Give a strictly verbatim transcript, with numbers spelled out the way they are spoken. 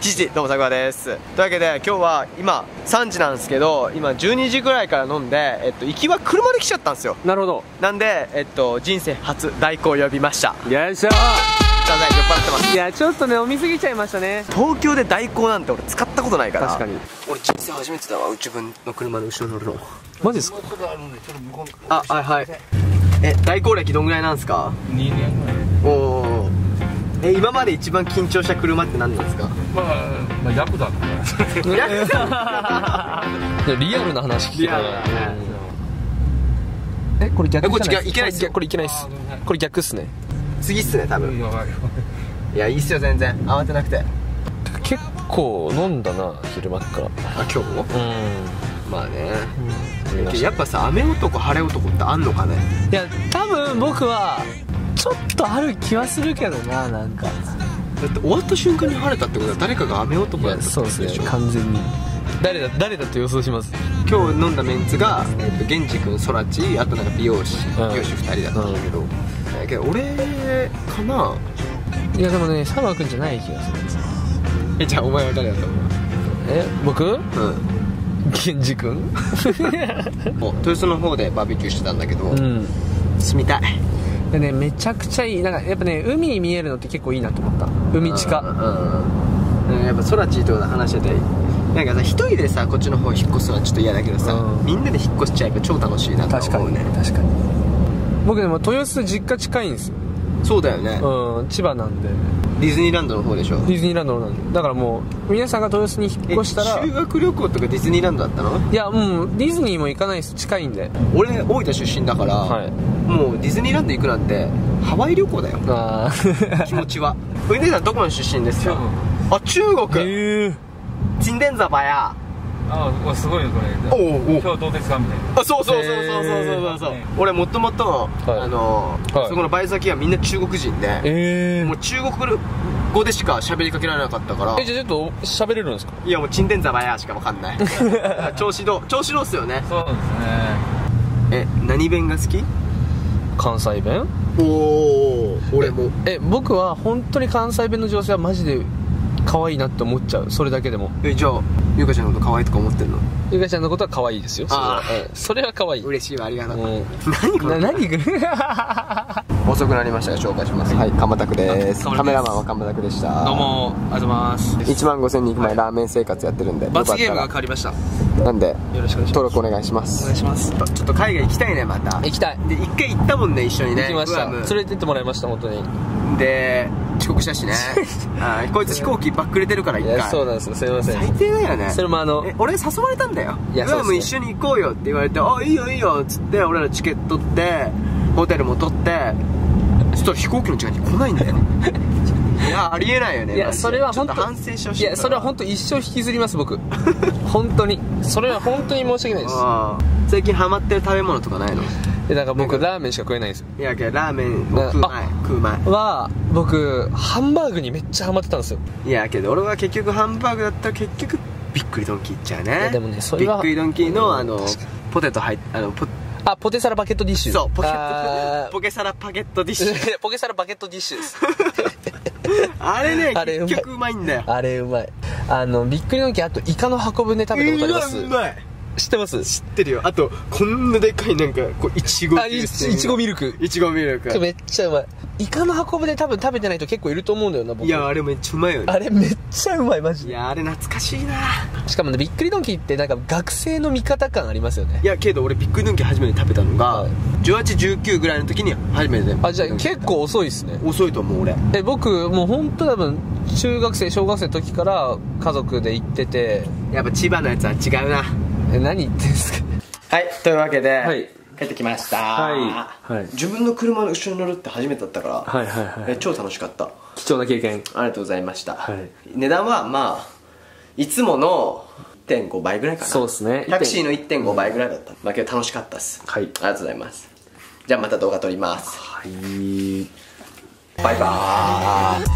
じじ、どうもさくらです。というわけで今日は今さんじなんですけど、今じゅうにじぐらいから飲んで、えっと、行きは車で来ちゃったんですよ。 なるほど。 なんで、えっと、人生初代行を呼びました。 よいしょー。 ただ酔っ払ってます。 いやちょっとね飲みすぎちゃいましたね。 東京で代行なんて俺使ったことないから。 確かに俺人生初めてだわ、自分の車の後ろ乗るの。 マジですか？ あ、はいはい。え、代行歴どんぐらいなんですか？ にねんぐらい。 おお。え、今まで一番緊張した車って何なんですか？ まあ、まあ、ヤクザとか。 ヤクザリアルな話聞きたい。 リアルだね。 えこれ逆え、こっちじゃないいけないっすよ。 これいけないっす。これ逆っすね。 次っすね、多分。 やばい。 いや、いいっすよ、全然慌てなくて。 結構飲んだな昼間っから。 あ、今日もうんまあね、うん、やっぱさ、雨男晴れ男ってあんのかね。 いや多分僕はちょっとある気はするけどな。なんかだって終わった瞬間に晴れたってことは誰かが雨男だったってそうことでしょ。 ですね、完全に。誰だ誰だと予想します？ 今日飲んだメンツが、えっと、ゲンジ君、ソラチ、あとなんか美容師、 うん美容師ふたりだったんだけど、だけど俺かな。 いやでもね佐川くんじゃない気がする。 え、じゃあお前は誰だと思う？ え僕？ うん源氏くん豊洲の方でバーベキューしてたんだけど、 うん。 住みたい。 でねめちゃくちゃいい。なんかやっぱね海に見えるのって結構いいなと思った。海近。 うんうんうん、やっぱソラチと話してて、なんかさ一人でさこっちの方引っ越すのはちょっと嫌だけどさ、 うんみんなで引っ越しちゃえば超楽しいなと思うね。 確かに。僕でも豊洲実家近いんですよ。 そうだよね、 うん、千葉なんで。 ディズニーランドの方でしょ。 ディズニーランドなんで。だからもう皆さんが豊洲に引っ越したら。 修学旅行とかディズニーランドだったの？ いやもうディズニーも行かないです。近いんで。 俺大分出身だから、 はい。 もうディズニーランド行くなんてハワイ旅行だよ。 ああ気持ちは。うねさんどこの出身ですか？あ、中国。 へえ。 チンデンザバや。 ああ、すごいよ、これ。 おうおう。 今日どうですかみたいな。 あ、そうそうそうそうそうそうそう、 へー俺もともとあのーはいそこのバイト先はみんな中国人で、 えもう中国語でしか喋りかけられなかったから、 えじゃあちょっと喋れるんですか？ いやもうチンデンザバやしかわかんない。調子どう調子どうっすよね。 そうですね。 え、何弁が好き？ 関西弁？ おお、俺も。 え僕は本当に関西弁の女性はマジで可愛いなって思っちゃう。それだけでも。 え、じゃあゆかちゃんのこと可愛いとか思ってんの？ ゆかちゃんのことは可愛いですよ。それはあーうんそれは可愛い。 嬉しいわ、ありがとう。 うん何これ。 な何遅くなりましたが紹介します。はい、カマタクです。 あカメラマンはカマタクでした。 どうもありがとうございます。 いちまんごせんにん行く前ラーメン生活やってるんで、 罰ゲームがよかっ変わりました。よたらなんでろしくお願いします。 登録お願いします。 お願いします。 ちょっと海外行きたいね、また。 行きたい。 で一回行ったもんね、一緒にね。 行きました。 グアム連れてってもらいました本当に。 で遅刻したしね。あーこいつ飛行機バックれてるから一回。 いやそうなんですよ。すいません。 最低だよね。 それもあのえ、俺誘われたんだよ。 いやグアムそうっすね一緒に行こうよって言われて、あ、いいよいいよっつって俺らチケット取ってホテルも取って、そしたら飛行機の時間に来ないんだよね。いや、ありえないよね。 いやマジでそれは本当ちょっと反省してほしい。 いやそれは本当一生引きずります僕。本当にそれは本当に申し訳ないです。 あー最近ハマってる食べ物とかないの？ でだから僕ラーメンしか食えないんですよ。 いやけどラーメンを食う前食う前は僕ハンバーグにめっちゃハマってたんですよ。 いやけど俺は結局ハンバーグだったら結局びっくりドンキーいっちゃうね。 いやでもねそれはびっくりドンキーのあの確かにポテト入っあのポあポテサラバケットディッシュ。 そうポケあーポケサラパケットディッシュ。 ポケサラバケットディッシュです。 あれねあれうまい結局うまいんだよ。 あれうまい。あのびっくりドンキーあとイカの箱舟食べたことあります？ うわうまい。 知ってます？ 知ってるよ。あとこんなでかいなんかこういちごあいいちいちごミルク。 いちごミルク。 めっちゃうまい。イカの箱舟多分食べてない人結構いると思うんだよな僕。 いやあれめっちゃうまいよね。 あれめっちゃうまいマジで。 いやあれ懐かしいな。 しかもねびっくりドンキーってなんか学生の味方感ありますよね。 いやけど俺びっくりドンキー初めて食べたのが、 はいじゅうはち、じゅうきゅうぐらいの時に初めて。 あじゃあ結構遅いっすね。 遅いと思う俺。 え僕もう本当多分中学生小学生の時から家族で行ってて。 やっぱ千葉のやつは違うな。 え何言ってんすか？ はい、というわけで、 はい帰ってきました。 はいはい自分の車の後ろに乗るって初めてだったから、 はいはいはえ超楽しかった。 貴重な経験。 ありがとうございました。 はい値段はまあいつもの いってんご 倍ぐらいかな。 そうっすねタクシーの いってんご 倍ぐらいだった。まあけど楽しかったっす。 はいありがとうございます。じゃあまた動画撮ります。 はい。 バイバーイ。